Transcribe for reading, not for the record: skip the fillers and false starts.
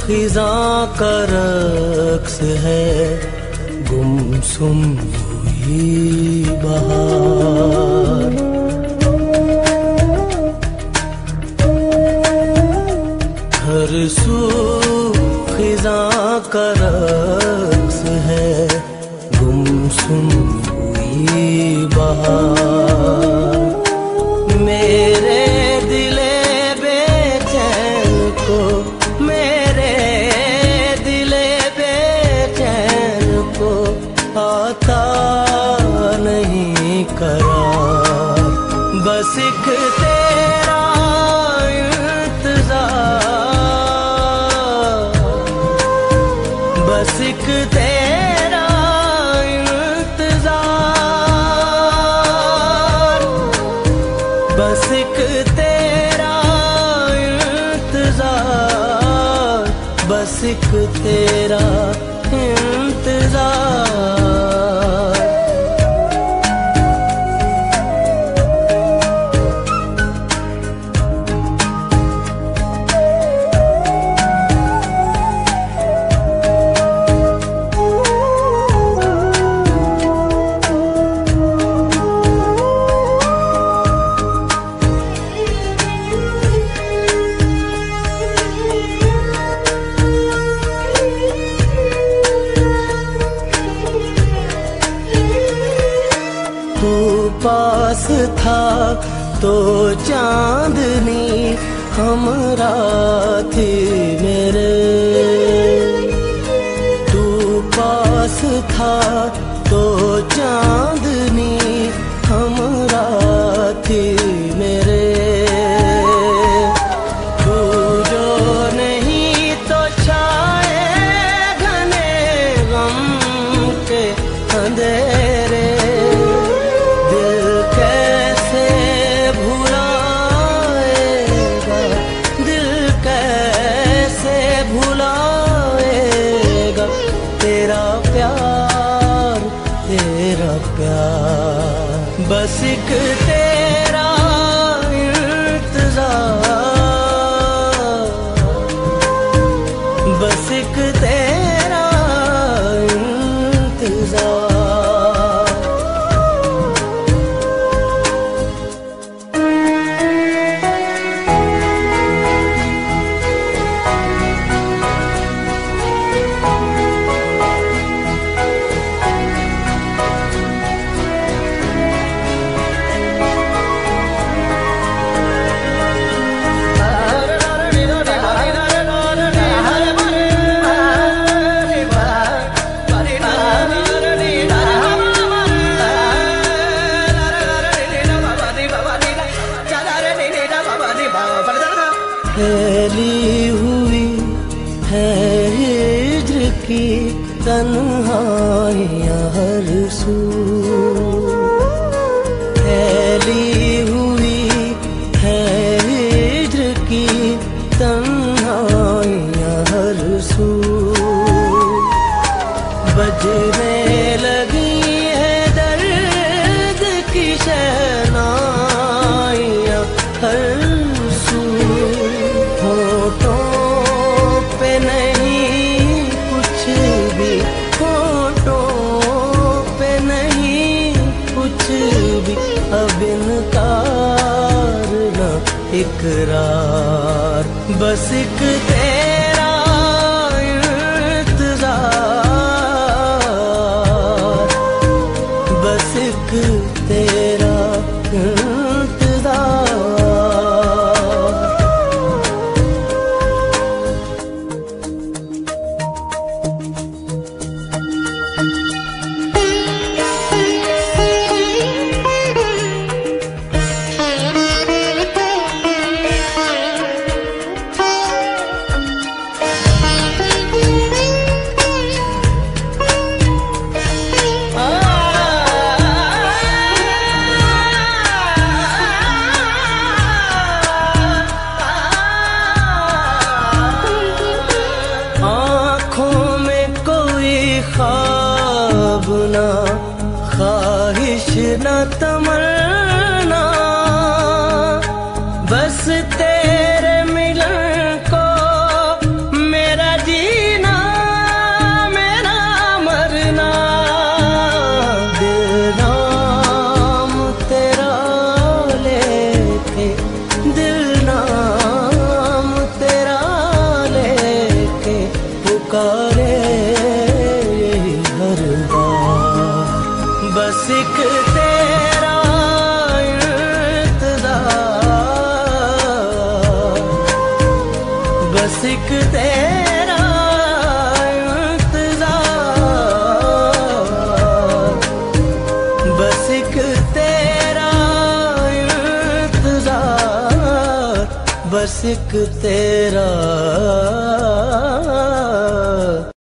खिज़ां का रक्स है, गुमसुम हुई बहार। हर सू खिज़ां का रक्स है, गुमसुम हुई बहार। मेरे दिले बेचैन को, मेरे दिले बेचैन को आता नहीं करार। बस एक तेरा इंतजार, बस एक तेरा इंतजार, बस एक तेरा इंतजार, बस एक तेरा इंतजार। तू पास था तो चांदनी हमरा थी मेरे। तू पास था तो चांदनी हमरा थी मेरे। तू जो नहीं तो छाए घने गम के अंधेरे। बस एक तेरा इंतजार, बस एक तेरा इंतजार। फैली हुई है हिज्र की तन्हाइयाँ हर सू। फैली हुई है हिज्र की तन्हाइयाँ हर सू। बजने लगी है दर्द की शहनाइयाँ हर सू। होठों पे नहीं कुछ भी, होठों पे नहीं कुछ भी, अब इनकार न इकरार। बस एक तेरा इंतजार, बस एक तेरा इंतजार। ख्वाब न ख्वाहिश न तमन्ना, बस तेरे मिलन को मेरा एक तेरा इंतजार, बस एक तेरा इंतजार, बस एक तेरा इंतजार, बस एक तेरा।